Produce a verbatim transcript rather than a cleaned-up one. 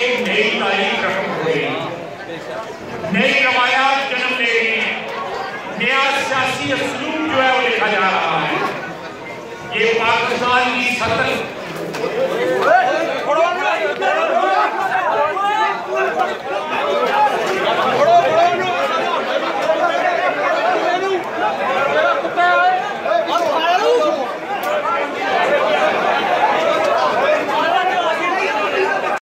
نئی تاریخ رقم ہو رہی ہے، نئی روایات جنم لے رہی ہیں، نیا سیاسی اسلوب جو ہے وہ لکھا جا رہا ہے۔ یہ پاکستان کی سطح